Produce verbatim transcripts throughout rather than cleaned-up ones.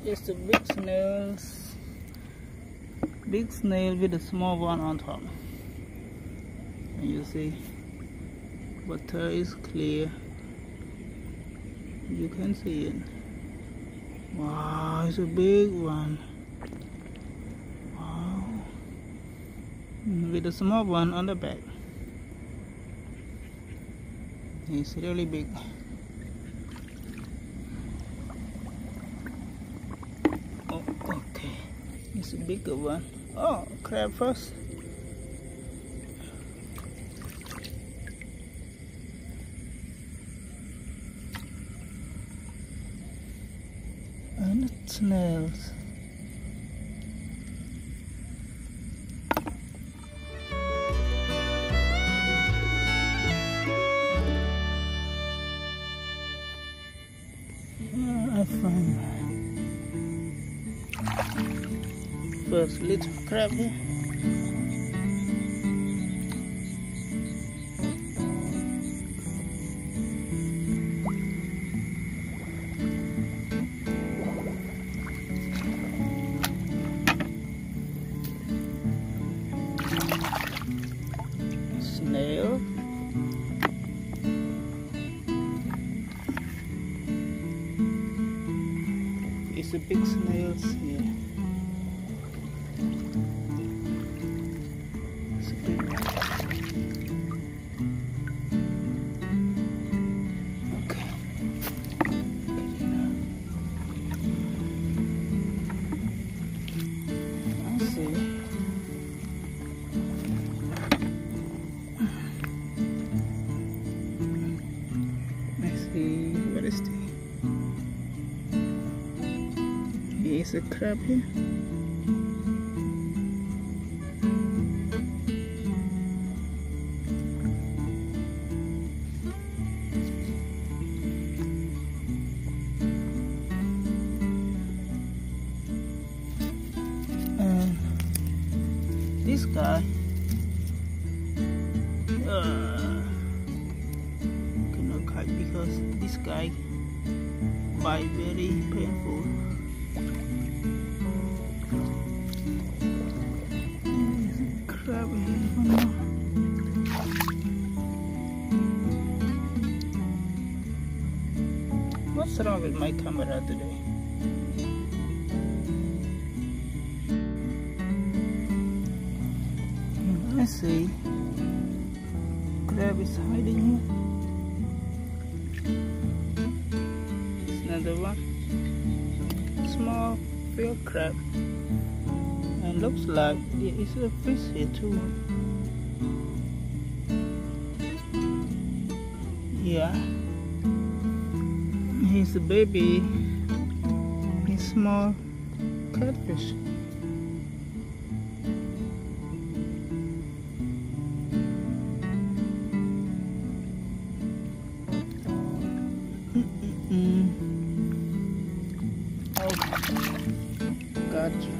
Just the big snails. Big snail with a small one on top. And you see, water is clear. You can see it. Wow, it's a big one. Wow. With a small one on the back. It's really big. Oh, okay. It's a bigger one. Oh, crab first. And the snails. I find first little crab here. Snail. It's a big snails here. It's a big one. Okay. I see. Let's see, what is this? Is a crab here. And this guy uh, cannot catch because this guy bite very painful. Crab here, one more. What's wrong with my camera today? I see. Crab is hiding here. It's another one. Small field crab. And looks like there is a fish here too. Yeah. He's a baby. He's small catfish. Mm-mm-mm. Oh, gotcha.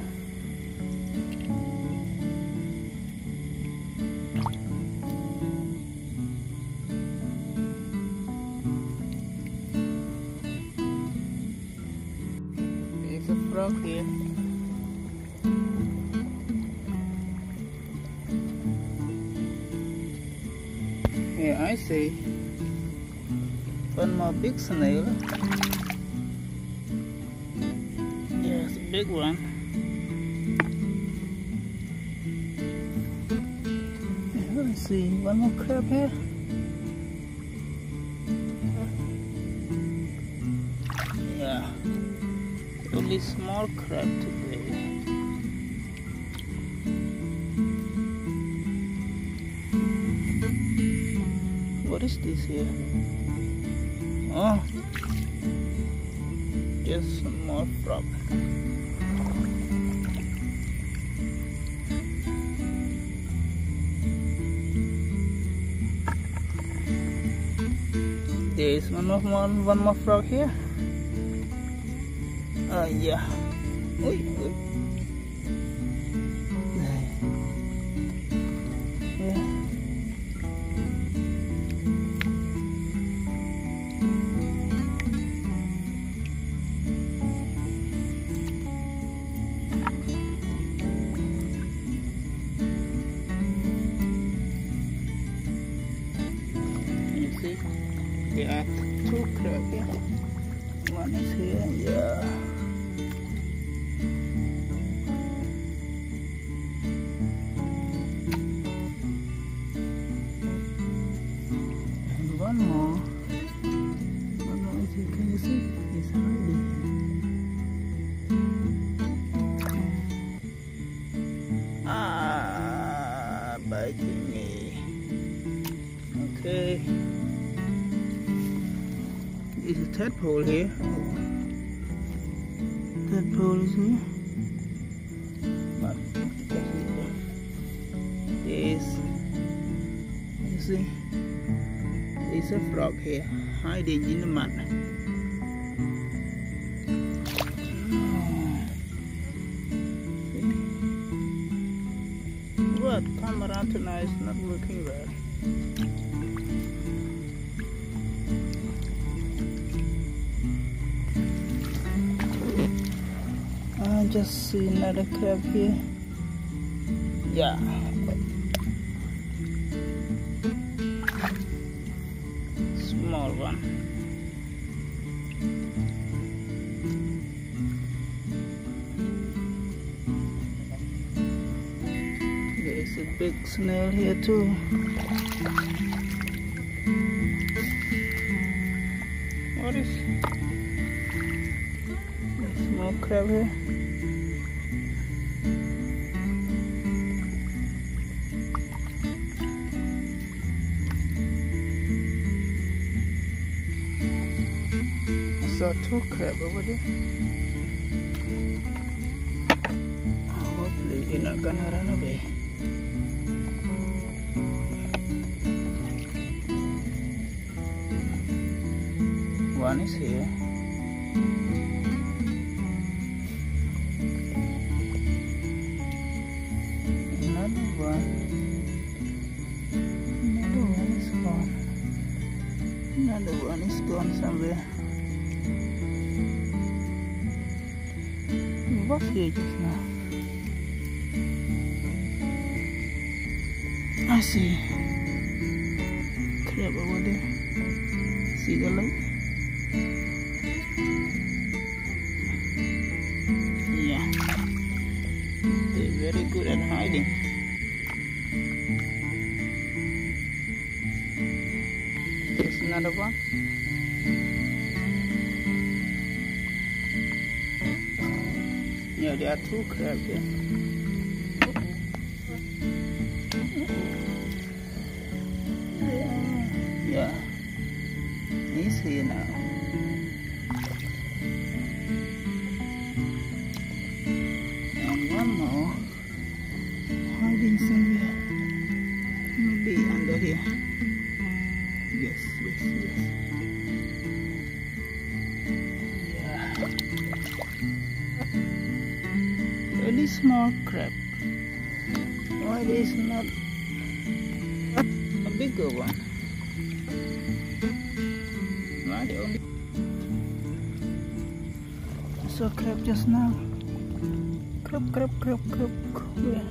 There's a frog here. Here I see one more big snail. Yes, a big one. Let's see, one more crab here. Yeah, only small crab today. What is this here? Oh, just some more frog. There is one more, one, one more frog here. Uh, yeah. Oi, oi. Yeah. two crab here. One is here, yeah. And one more. One more is here. Can you see? It's hiding. Ah, biting me. Okay. This is a tadpole here. Tadpole is here. But this, you see, there's a frog here hiding in the mud. But camera tonight is not working well. I just see another crab here. Yeah. Small one. There's a big snail here too. What is small crab here? I saw two crab over there. Hopefully they're not gonna run away. One is here. Another one. Another one is gone. Another one is gone somewhere. He was here just now. I see crab over there. See the light? Yeah, they're very good at hiding. There's another one. Yeah, there are two crabs here. Yeah, he's here now. And one more hiding somewhere. Maybe under here. Yes, yes, yes. Yeah. Really small crab. Why there is not a bigger one? Why the only I saw crab just now. Crab, crab, crab, crab. Where?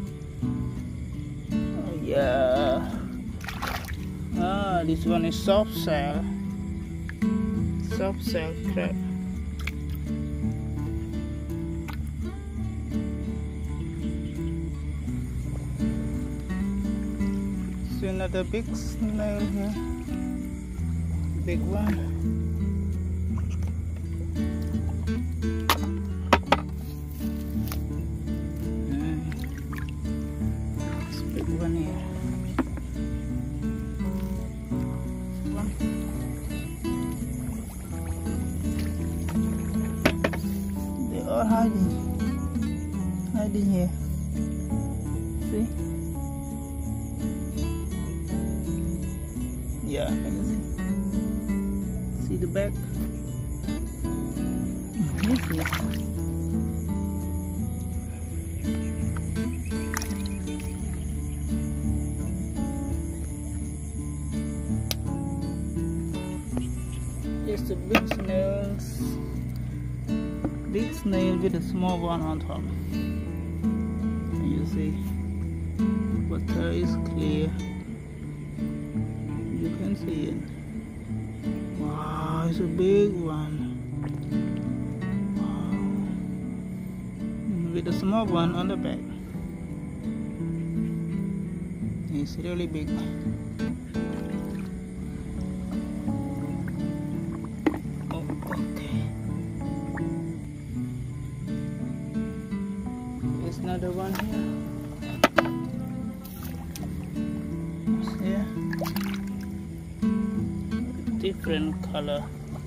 Oh yeah. Ah, this one is soft shell. Soft shell crab. See another big snail here. Big one. Mm. This big one here. One. They are hiding. Hiding here. See? Yeah, can you see? See the back? Yes, yes. It's the big snails. Big snail with a small one on top. You see, water is clear. You can see it. Wow, it's a big one. Wow. With a small one on the back. It's really big. Oh, okay. There's another one here. Different color.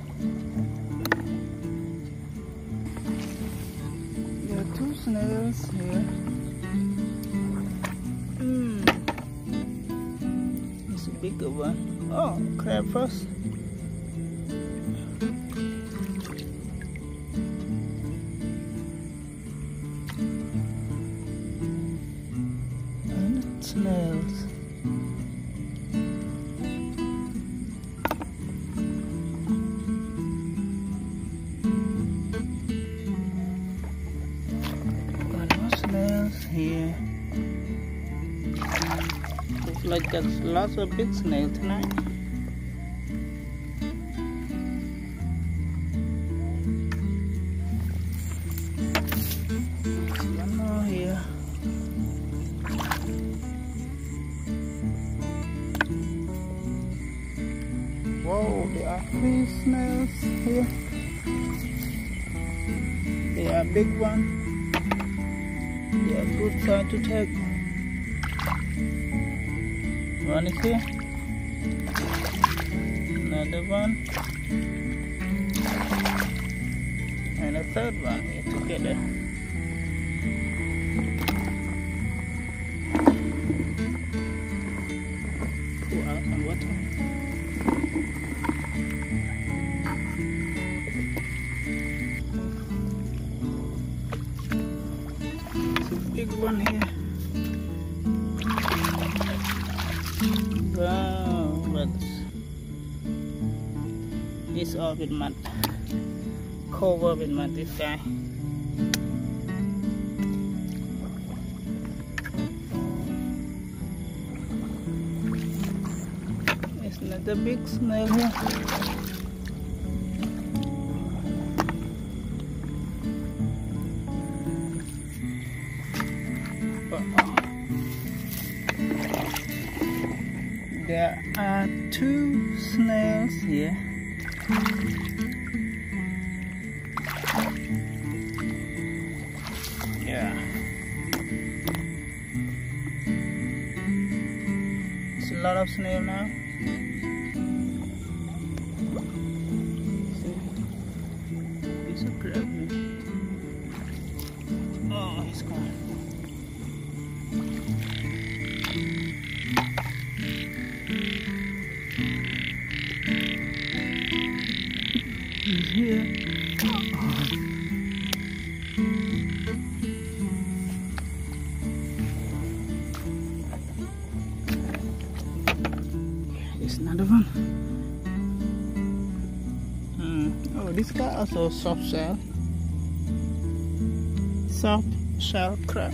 There are two snails here. Mm. It's a bigger one. Oh, crab first. And snails. Here. Looks like there's lots of big snails tonight. One more here. Whoa, there are three snails here. They are big ones. They are good size to take. One is here. Another one. And a third one here together. Pour out some water. Big one here. Wow, but it's all with mud. Covered with mud, this guy. There's another big snail here. There are two snails here. Yeah. It's a lot of snail now. See? It's a crab. Oh, he's gone. He's here. There's another one. Hmm. Oh, this guy also soft shell. Soft shell crab.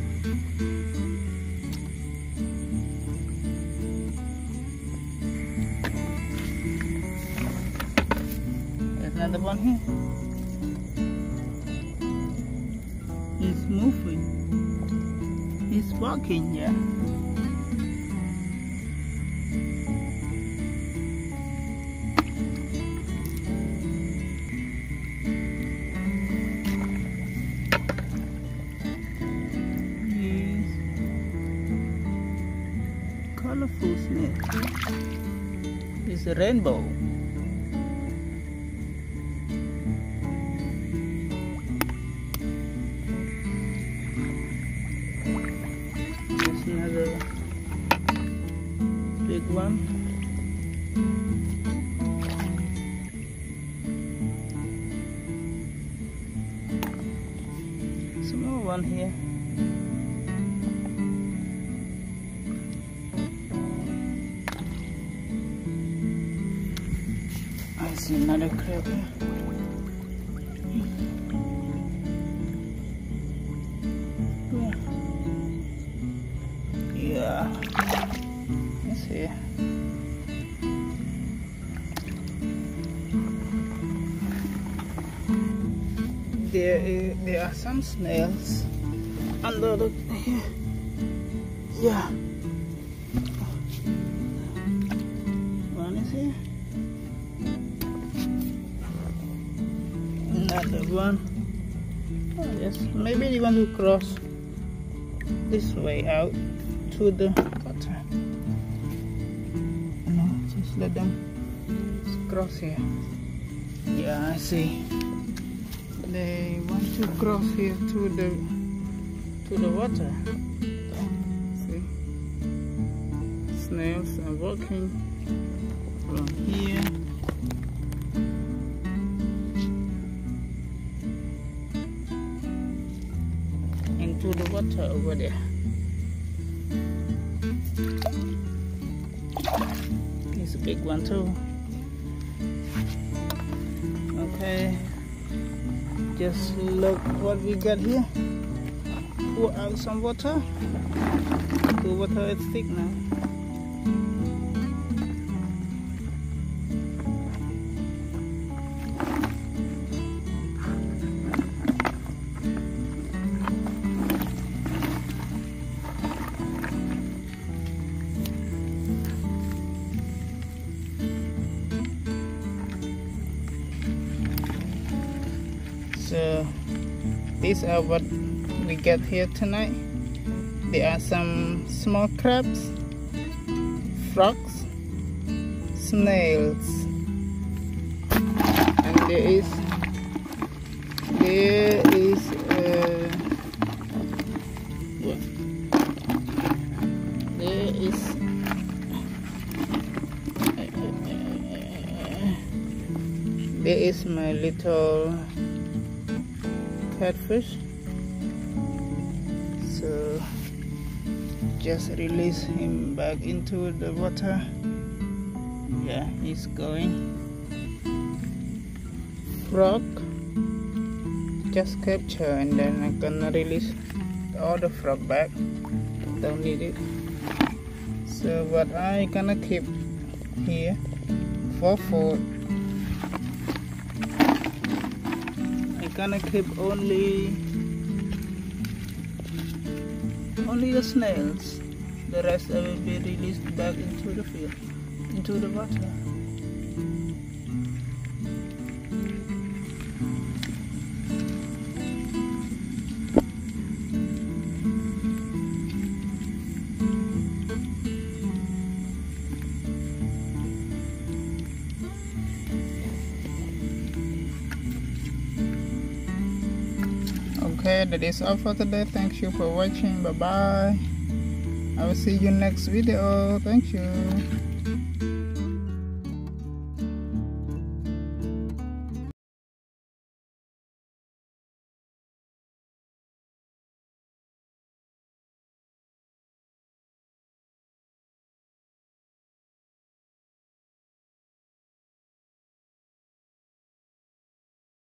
Another one here. He's moving. He's walking, yeah. He's colorful snail. It's a rainbow. Another big one. Small one here. I see another crab here. Yeah, it's here. there is, there are some snails under the here. Yeah, one is here, another one. Oh, yes, maybe they want to cross this way out to the water. No, just let them cross here. Yeah, I see. They want to cross here to the to the water. See, snails are walking from here into the water over there. It's a big one too. Okay, just look what we got here. Pour out some water. The water is thick now. So these are what we get here tonight. There are some small crabs, frogs, snails, and there is there is uh, what? There is there is my little catfish. So just release him back into the water. Yeah, he's going. Frog, just capture, and then I'm gonna release all the frog back. Don't need it. So what I gonna keep here for food, I'm gonna keep only only the snails. The rest I will be released back into the field, into the water. Okay, that is all for today. Thank you for watching. Bye bye. I will see you next video. Thank you.